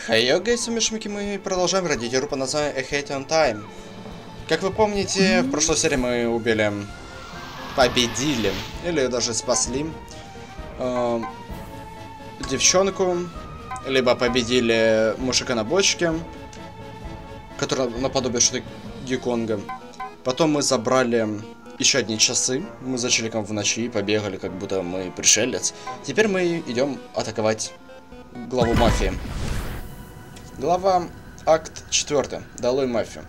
Хайо, гайс, мы продолжаем родить игру по названию A Hate on Time. Как вы помните, в прошлой серии мы победили, или даже спасли девчонку, либо победили мужика на бочке, который наподобие Гиконга. Потом мы забрали еще одни часы, мы за челиком в ночи и побегали, как будто мы пришелец. Теперь мы идем атаковать главу мафии. Глава, акт 4. Долой мафию.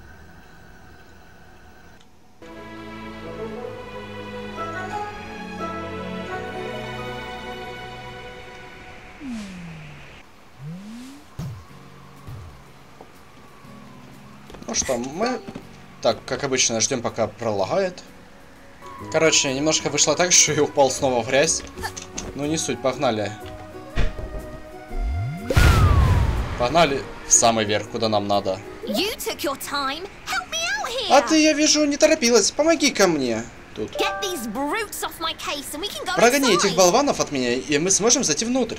Ну что, мы, так, как обычно, ждем, пока пролагает. Короче, немножко вышло так, что я упал снова в грязь. Ну не суть, погнали. Погнали в самый верх, куда нам надо. А ты, я вижу, не торопилась. Помоги ко мне. Тут. Прогони этих болванов от меня, и мы сможем зайти внутрь.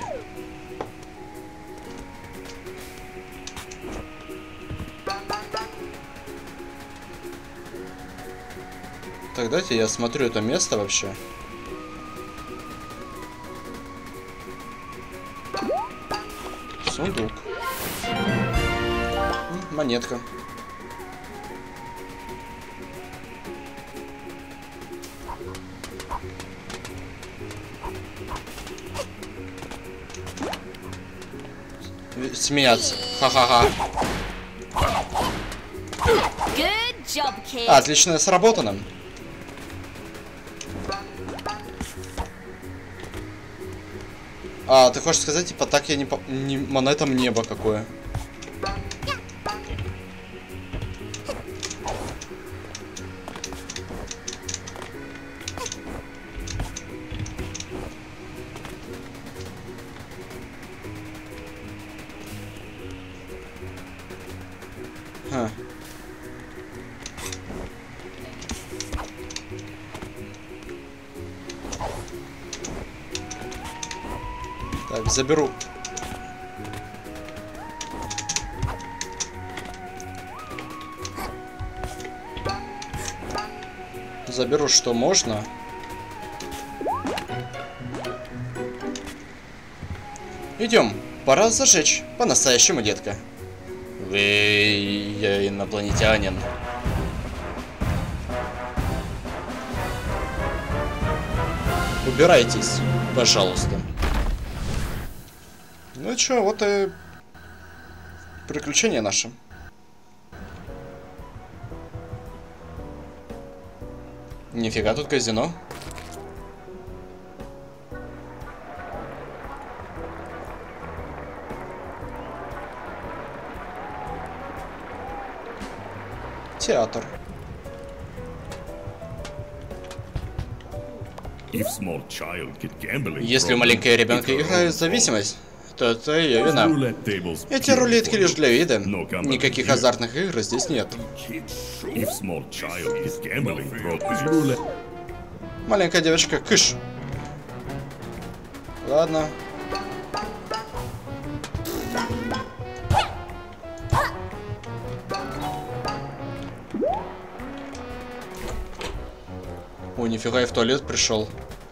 Так, дайте я смотрю это место вообще. Сундук. Монетка. Смеяться. Ха-ха-ха. Отлично сработано. А, ты хочешь сказать, типа, так я не монетам небо какое. Ха. Так, заберу. Заберу, что можно. Идем. Пора зажечь. По-настоящему, детка. Я инопланетянин. Убирайтесь, пожалуйста. Ну чё, вот и приключения наши. Нифига, тут казино. Театр. Если у маленького ребенка играет зависимость, то это ее вина. Эти рулетки лишь для вида. Никаких азартных игр здесь нет. Маленькая девочка, кыш. Ладно. Ой, нифига, я в туалет пришел.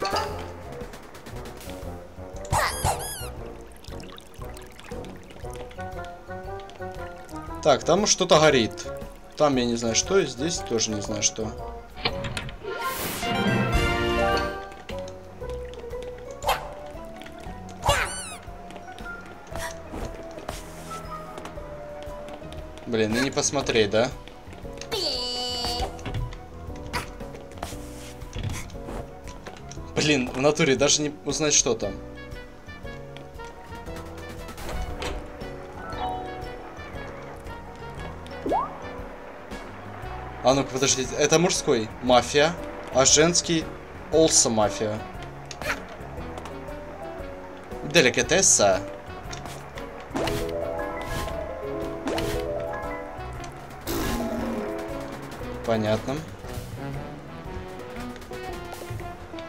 Так, там что-то горит. Там я не знаю что, и здесь тоже не знаю что. Блин, ну не посмотреть, да? Блин, в натуре даже не узнать, что там. А ну-ка, подождите, это мужской мафия, а женский also мафия. Деликатеса.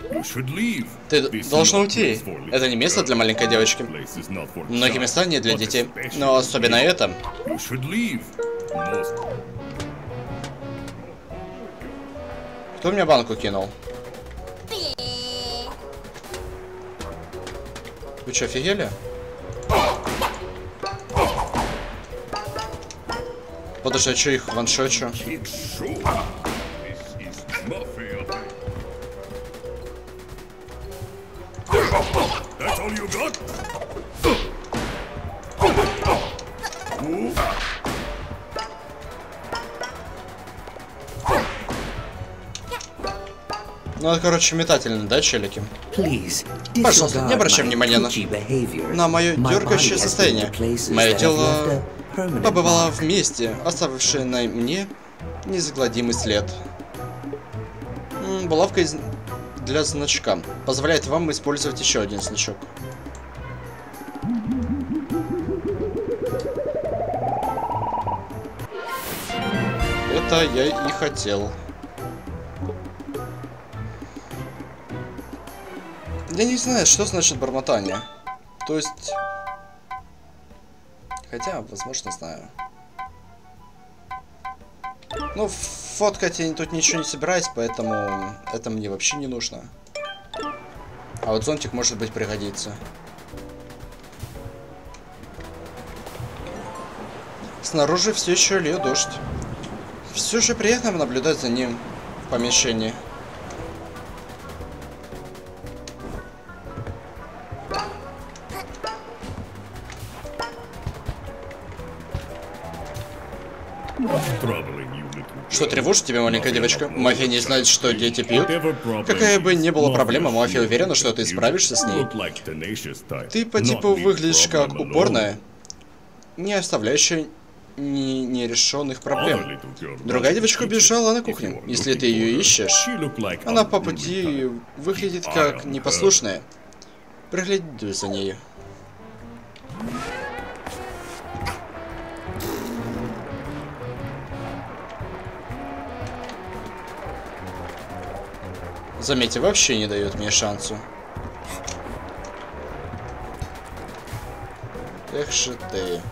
Ты должна уйти. Это не место для маленькой девочки. Многие места не для детей, но особенно это. Кто мне банку кинул? Вы что, офигели? Подожди, а что их ваншочу? Ну, это, короче, метательно, да, челики? Пожалуйста, не обращай внимания на мое дергающее состояние. Мое тело побывало вместе, оставившее на мне незагладимый след. Булавка для значка позволяет вам использовать еще один значок. Это я и хотел. Я не знаю, что значит бормотание. То есть... Хотя, возможно, знаю. Ну, фоткать я тут ничего не собираюсь, поэтому это мне вообще не нужно. А вот зонтик, может быть, пригодится. Снаружи все еще льет дождь. Все же приятно наблюдать за ним в помещении. Что тревожит тебя, маленькая девочка? Мафия не знает, что дети пьют? Какая бы ни была проблема, мафия уверена, что ты справишься с ней. Ты по типу выглядишь как упорная, не оставляющая нерешенных проблем. Другая девочка убежала на кухню. Если ты ее ищешь, она по пути выглядит как непослушная. Пригляди за ней. Заметьте, вообще не дает мне шансу. Эх же ты.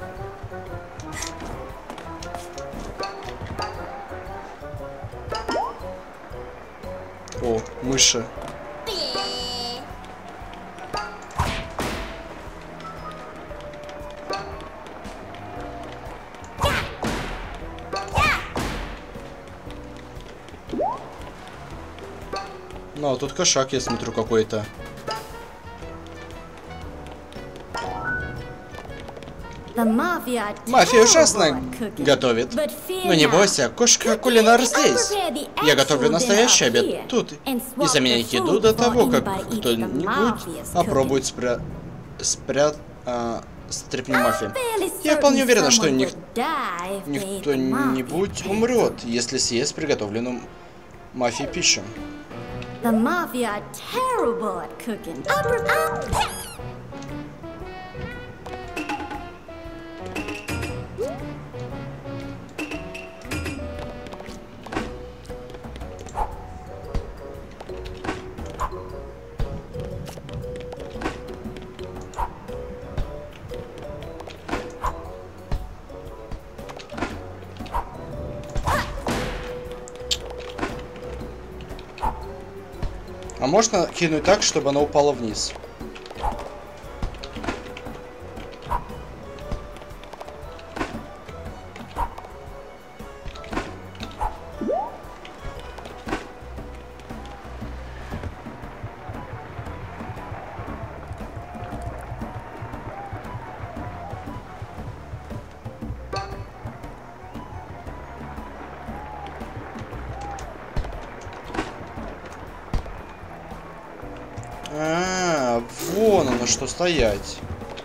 О, мыши. Ну, а тут кошак, я смотрю, какой-то. Мафия ужасно готовит. Но не бойся, кошка-кулинар здесь. Я готовлю настоящий обед тут. И заменить еду до того, как кто-нибудь попробует стряпнуть мафию. Я вполне уверена, что никто-нибудь умрет, если съест приготовленную мафией пищу. The Mafia are terrible at cooking. А можно кинуть так, чтобы она упала вниз? Вон оно что стоять.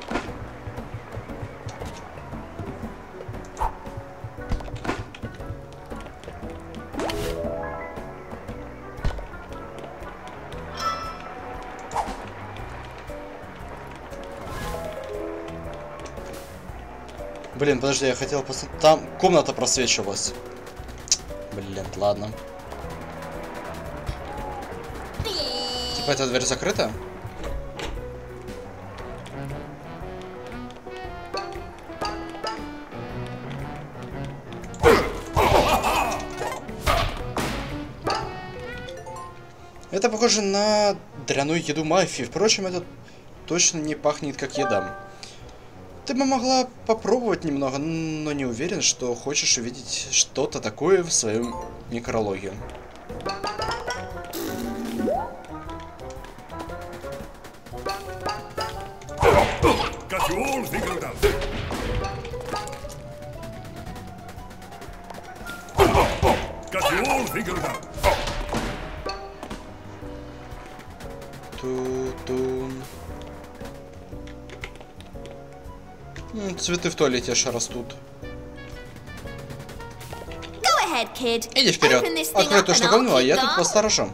Блин, подожди, я хотел посмотреть. Там комната просвечивалась. Блин, ладно. Типа эта дверь закрыта? Это похоже на дряную еду мафии. Впрочем, это точно не пахнет как еда. Ты бы могла попробовать немного, но не уверен, что хочешь увидеть что-то такое в своем некрологе. Цветы в туалете аж растут. Иди вперед. Открой эту штуковину, а я тут посторожу.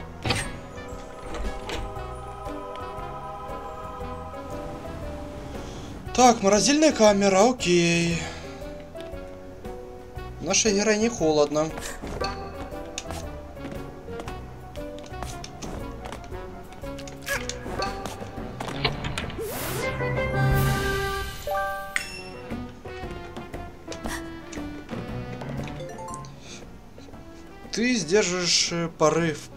Так, морозильная камера, окей. Нашей героине холодно. Ты сдержишь порыв.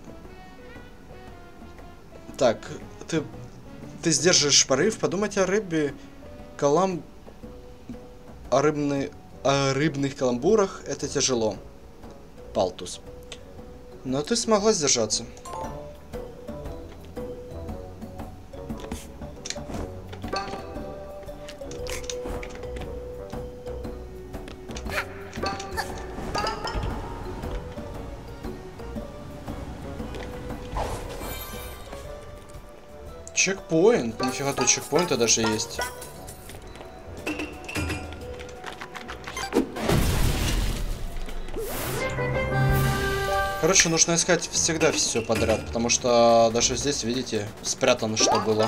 Так, ты сдержишь порыв. Подумать о рыбе, о рыбных каламбурах это тяжело. Палтус. Но ты смогла сдержаться. Чекпоинт. Нифига, тут чекпоинты даже есть. Короче, нужно искать всегда все подряд, потому что даже здесь, видите, спрятано, что было.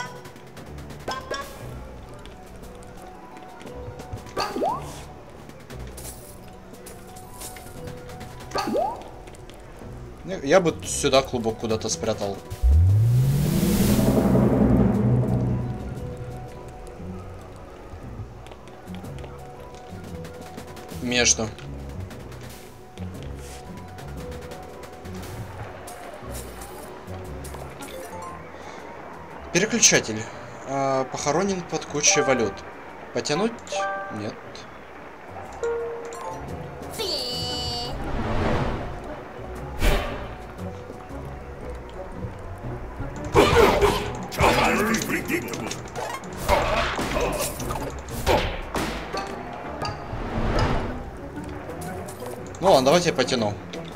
Я бы сюда клубок куда-то спрятал. Между. Переключатель. Похоронен под кучей валют. Потянуть? Нет. Ну ладно, давайте я потяну.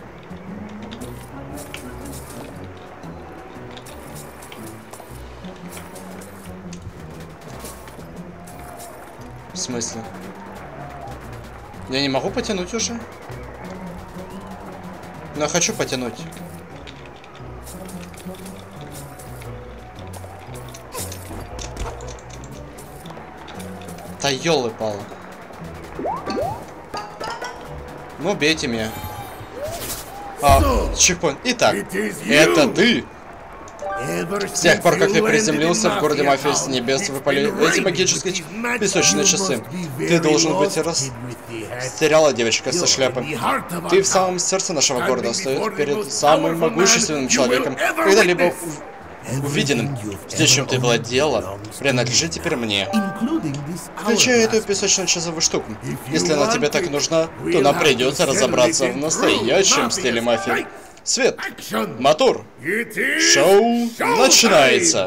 В смысле? Я не могу потянуть уже? Но я хочу потянуть. Да ёлы-палы. Ну, бейте меня. Чекпоинт. Итак, это ты? С тех пор, как ты приземлился в городе Мафия с небес, выпали эти магические песочные часы. Ты, должен быть, растеряла девочка со шляпой. Ты в самом сердце нашего города стоит перед самым могущественным человеком, когда-либо увиденным. Все, чем ты владела, принадлежит теперь мне. Включая эту песочно-часовую штуку. Если она тебе так нужна, то нам придется разобраться в настоящем стиле мафии. Свет! Мотор! Шоу начинается!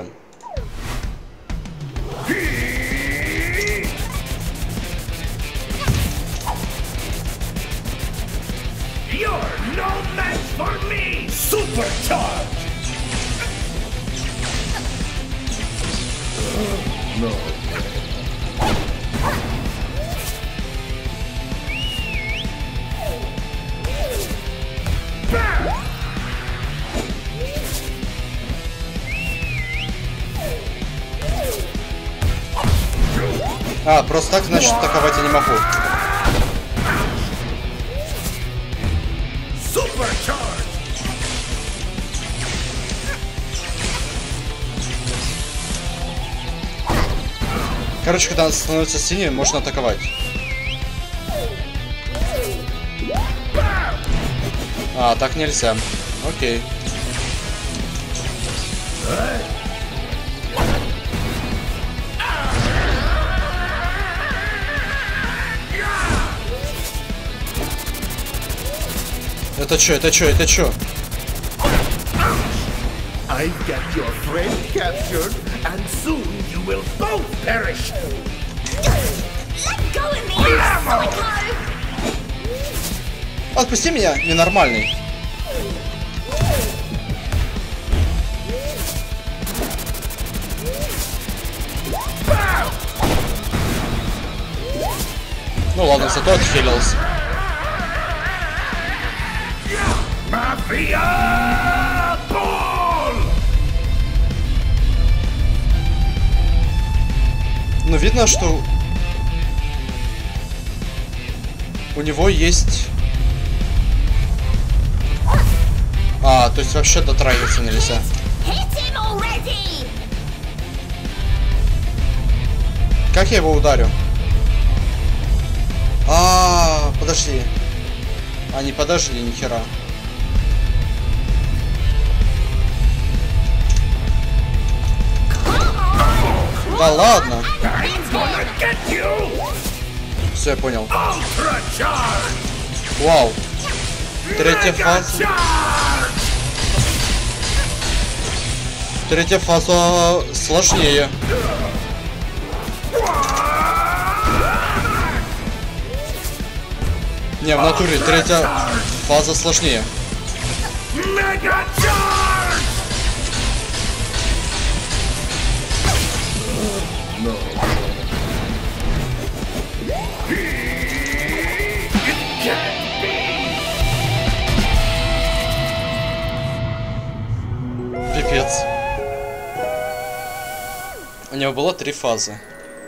Просто так, значит, атаковать я не могу. Короче, когда она становится синей, можно атаковать. А, так нельзя. Окей. Это чё, это чё, это чё? I've got your friend captured, and soon you will both perish. Let go of me, you psycho! Отпусти меня, ненормальный. Ну ладно, зато отхилился. Mafia Ball! Ну видно, что у него есть... А, то есть вообще дотрагиваться нельзя. Hit him already! Как я его ударю? А, подожди. А, не подожди, нихера. Да ладно. Все, я понял. Вау. Третья фаза. Третья фаза сложнее. Не, в натуре третья фаза сложнее. Пипец. У него было 3 фазы.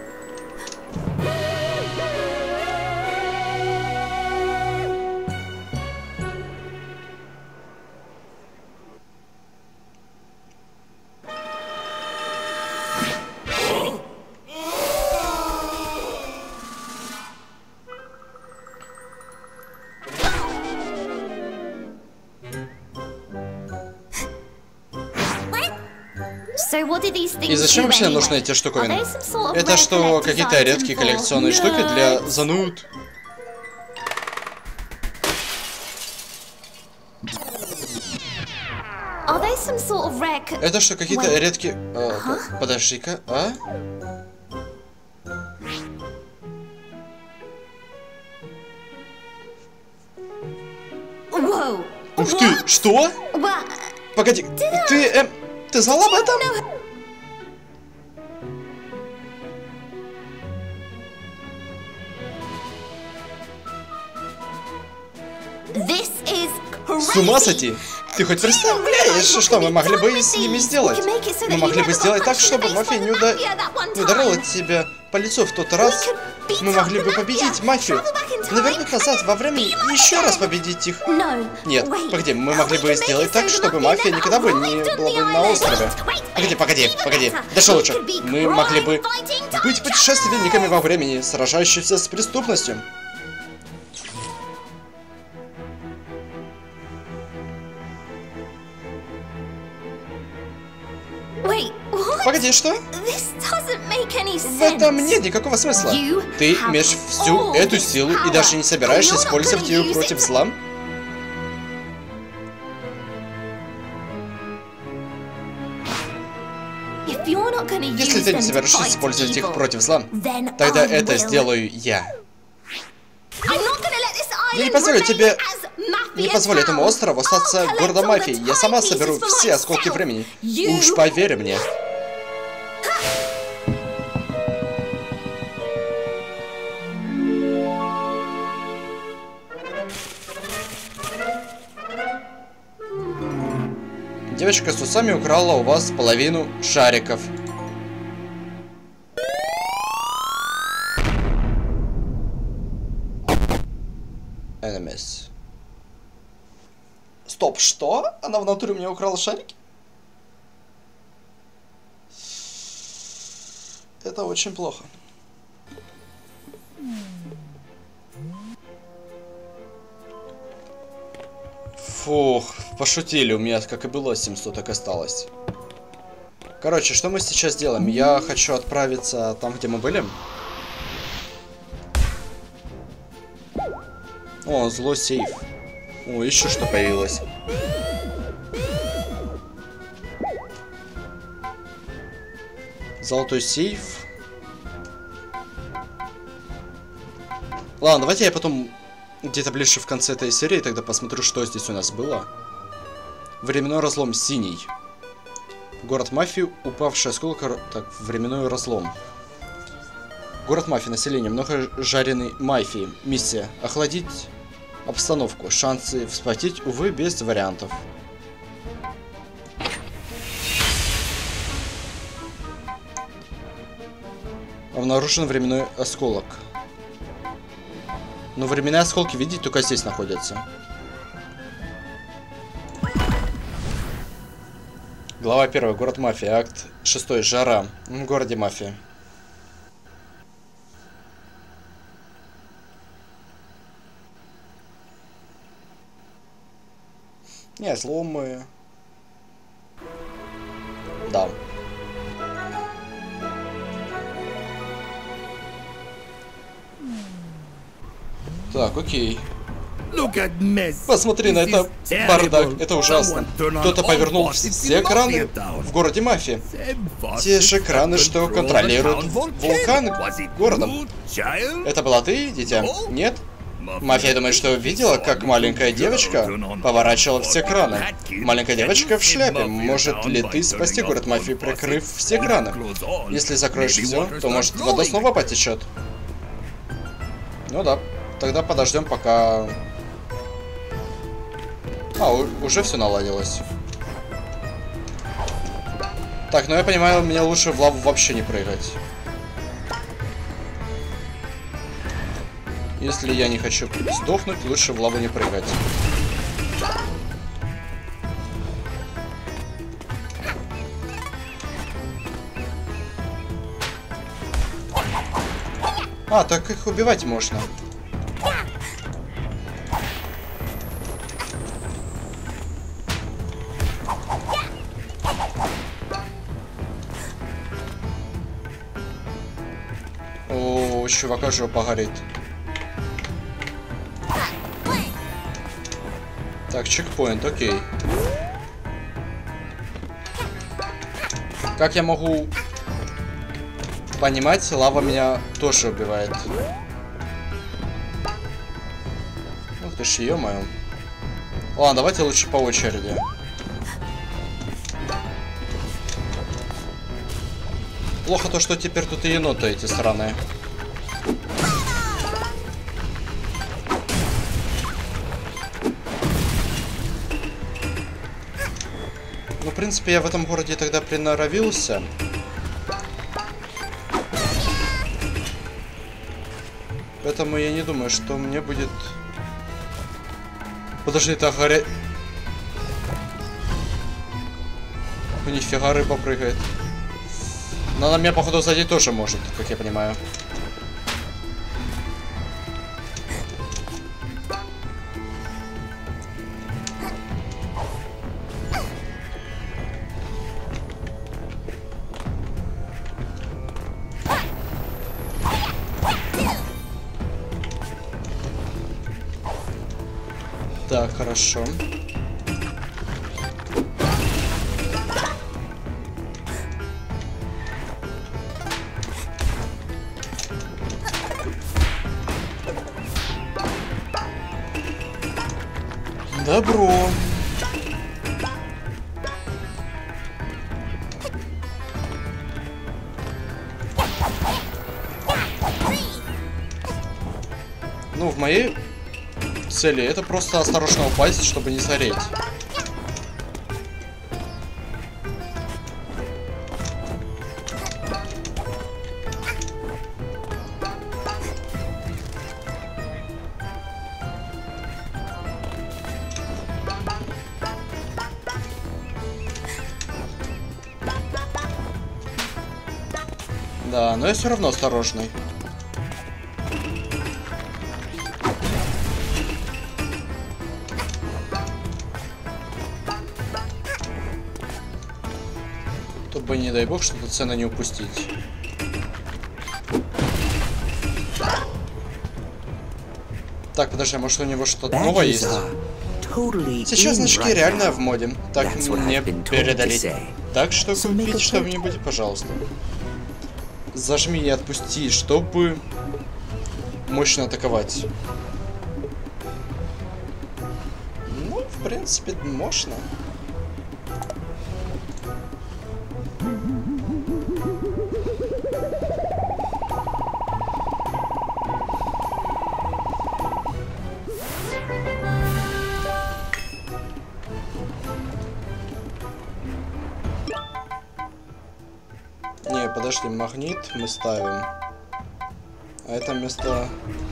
И зачем вообще нужны эти штуковины? Это что, какие-то редкие коллекционные штуки для зануд? Это что, какие-то редкие... Подожди-ка, а? Ух ты, что? Погоди, ты знал об этом? С ума сойти! Ты хоть представляешь, что мы могли бы с ними сделать? Мы могли бы сделать так, чтобы мафия не ударила тебя по лицу в тот раз. Мы могли бы победить мафию. Навернуть назад во времени и еще раз победить их. Нет, погоди, мы могли бы сделать так, чтобы мафия никогда бы не была бы на острове. Погоди. Да что лучше? Мы могли бы быть путешественниками во времени, сражающимися с преступностью. Погоди, что? В этом нет никакого смысла. Ты имеешь всю эту силу и даже не собираешься использовать ее против зла? Если ты не собираешься использовать их против зла, тогда это сделаю я. Я не позволю тебе... Не позволю этому острову остаться городом мафии. Я сама соберу все осколки времени. Уж поверь мне. Девочка с усами украла у вас половину шариков. Enemies. Стоп, что? Она в натуре у меня украла шарики? Это очень плохо. Фух, пошутили, у меня как и было 700, так и осталось. Короче, что мы сейчас делаем? Я хочу отправиться там, где мы были. О, злой сейф. О, еще что появилось. Золотой сейф. Ладно, давайте я потом где-то ближе в конце этой серии тогда посмотрю, что здесь у нас было. Временной разлом синий. Город мафии, упавший осколок, так, временной разлом. Город мафии, население, много жареной мафии. Миссия: охладить обстановку. Шансы вспотеть, увы, без вариантов. Обнаружен временной осколок. Но временные осколки, видите, только здесь находятся. Глава 1. Город мафии. Акт 6. Жара. В городе мафии. Не, взломы. Да. Так, окей. Посмотри на это, бардак, это ужасно. Кто-то повернул все экраны в городе мафии. Те же экраны, что контролируют вулкан городом. Это была ты, дитя? Нет? Мафия думает, что видела, как маленькая девочка поворачивала все экраны. Маленькая девочка в шляпе. Может ли ты спасти город мафии, прикрыв все экраны? Если закроешь все, то может вода снова потечет. Ну да. Тогда подождем, пока... уже все наладилось. Так, ну я понимаю, мне лучше в лаву вообще не прыгать. Если я не хочу сдохнуть, лучше в лаву не прыгать. А, так их убивать можно. О, у чувака жопа горит. Так, чекпоинт, окей. Как я могу понимать, лава меня тоже убивает. Ух ты ж, ё-моё. Ладно, давайте лучше по очереди. Плохо то, что теперь тут и еноты эти сраные. Ну, в принципе, я в этом городе тогда приноровился. Поэтому я не думаю, что мне будет... Подожди, это горя... Ну, нифига, рыба прыгает. Но она меня, походу, сзади тоже может, как я понимаю. Так, хорошо. Добро. Ну, в моей цели это просто осторожно упасть, чтобы не сгореть. Да, но я все равно осторожный. чтобы, не дай бог, что-то ценно не упустить. Так, подожди, может у него что-то новое есть? Сейчас значки реально в моде. Так мне передали. Так что купите что-нибудь, пожалуйста. Зажми и отпусти, чтобы мощно атаковать. Ну, в принципе, можно. Не, подожди, магнит мы ставим. А это место...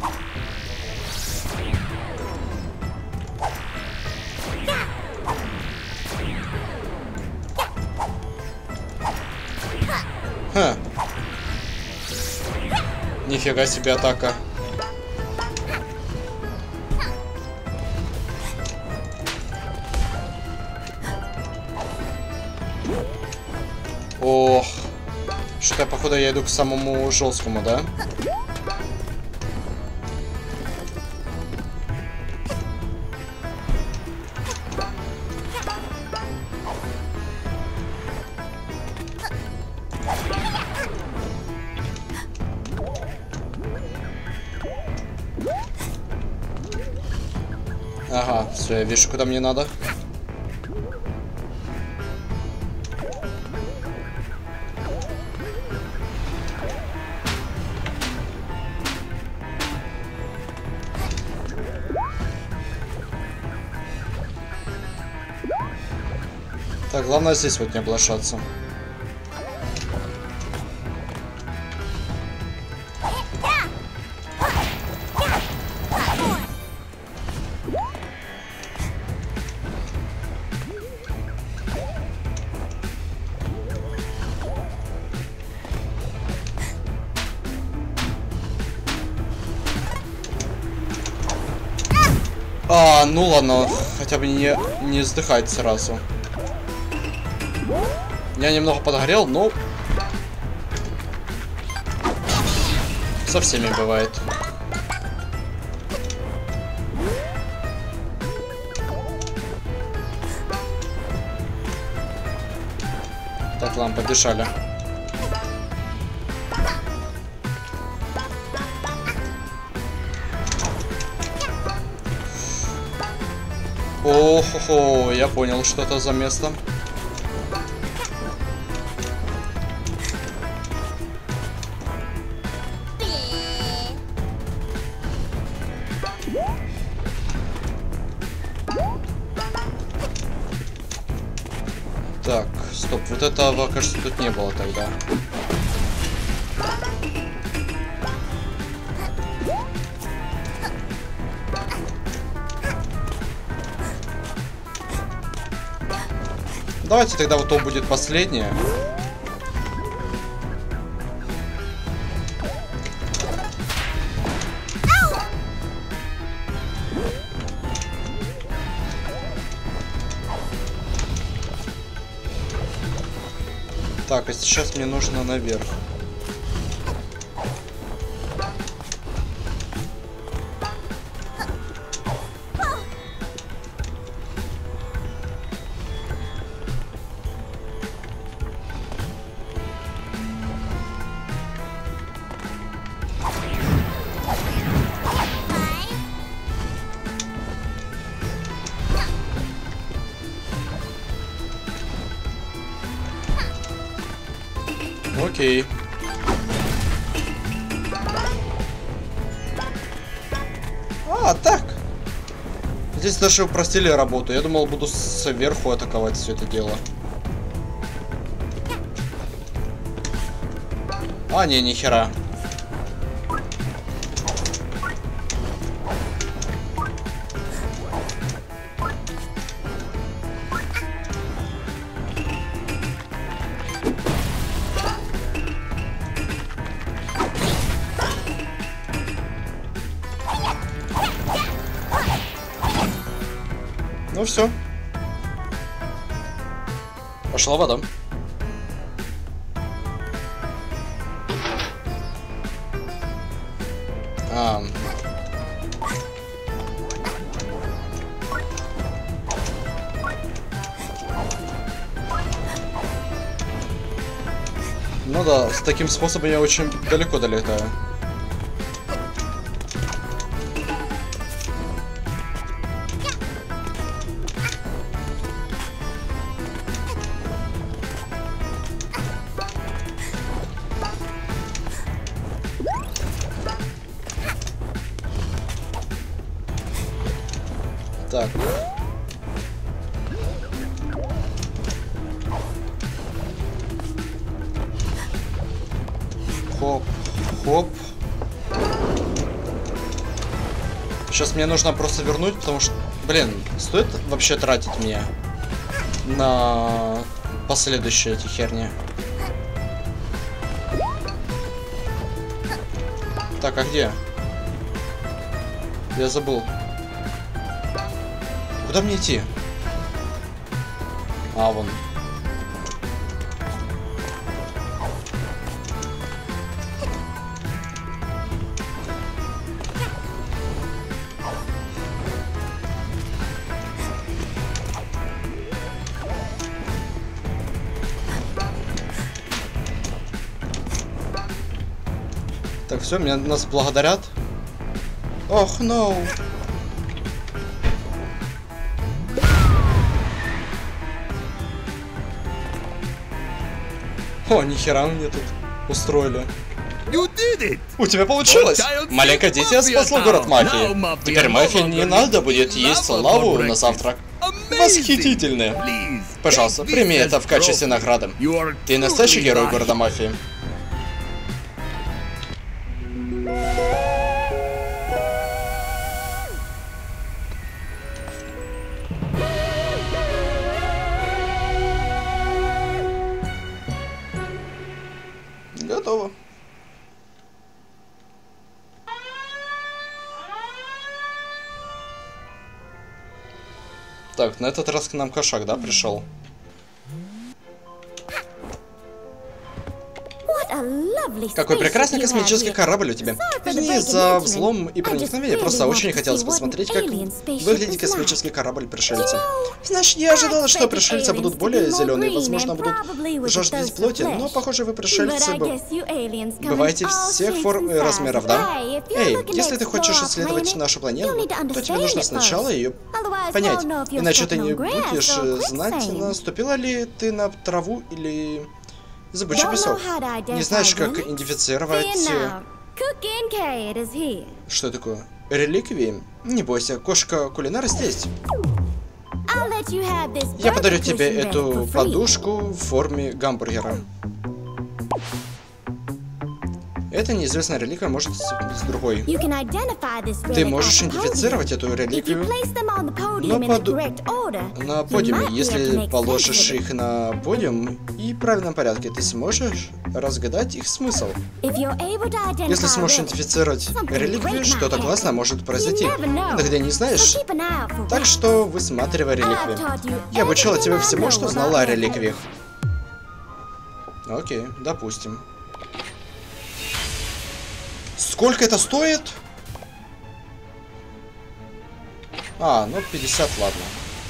Ха. Нифига себе атака. Ох. Что-то, походу, я иду к самому жесткому, да? Ага, все, я вижу, куда мне надо. Так, главное здесь вот не облажаться. А, ну ладно, хотя бы не сдыхать сразу. Я немного подгорел, но со всеми бывает. Так, ладно, побежали. О-хо-хо, я понял, что это за место. Так, стоп, вот этого, кажется, тут не было тогда. Давайте тогда вот то будет последнее. Так, а сейчас мне нужно наверх. Окей. А, так. Здесь даже упростили работу. Я думал, буду сверху атаковать все это дело. А, не, нихера. Ну все. Пошла вода. Ну да, с таким способом я очень далеко долетаю. Так. Хоп, хоп. Сейчас мне нужно просто вернуть, потому что, блин, стоит вообще тратить меня на последующие эти херни. Так, а где? Я забыл. Куда мне идти? А, вон. Так, все, нас благодарят. Ох, no. О, нихера мне тут устроили. У тебя получилось! Маленькое дитя спасло город мафии. Теперь мафии не надо будет есть лаву на завтрак. Восхитительно! Пожалуйста, прими это в качестве награды. Ты настоящий герой города мафии. Готово. Так, на этот раз к нам кошак, да, пришел? Какой прекрасный космический корабль у тебя. Извини за взлом и проникновение, просто очень хотелось посмотреть, как выглядит космический корабль пришельца. Значит, я ожидала, что пришельцы будут более зеленые, возможно, будут жаждать плоти, но, похоже, вы пришельцы бываете всех форм и размеров, да? Эй, если ты хочешь исследовать нашу планету, то тебе нужно сначала ее понять, иначе ты не будешь знать, наступила ли ты на траву или... Зыбучий песок. Не знаешь, как идентифицировать... Что такое? Реликвии? Не бойся, кошка-кулинар здесь. Я подарю тебе эту подушку в форме гамбургера. Эта неизвестная реликвия может с другой. Ты можешь идентифицировать эту реликвию на подиуме. Если положишь их на подиум и в правильном порядке, ты сможешь разгадать их смысл. Если сможешь идентифицировать реликвию, что-то классное может произойти. Иногда не знаешь. Так что высматривай реликвию. Я обучила тебя всему, что знала о реликвиях. Окей, допустим. Сколько это стоит? А, ну 50, ладно.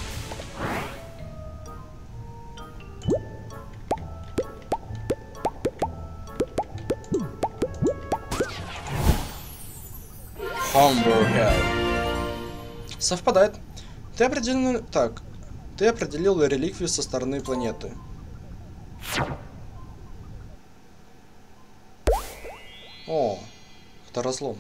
Hamburger. Совпадает. Ты определил... Так. Ты определил реликвию со стороны планеты. О. Разлом.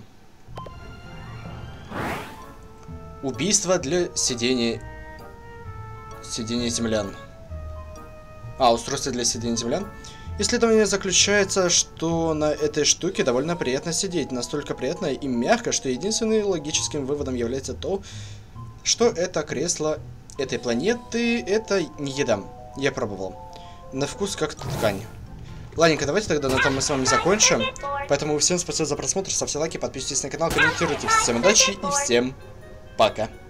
Убийство для сидения землян. А, устройство для сидения землян. Исследование заключается, что на этой штуке довольно приятно сидеть. Настолько приятно и мягко, что единственным логическим выводом является то, что это кресло этой планеты, это не еда. Я пробовал. На вкус как ткань. Ладненько, давайте тогда на этом мы с вами закончим. Поэтому всем спасибо за просмотр, ставьте лайки, подписывайтесь на канал, комментируйте. Всем удачи и всем пока.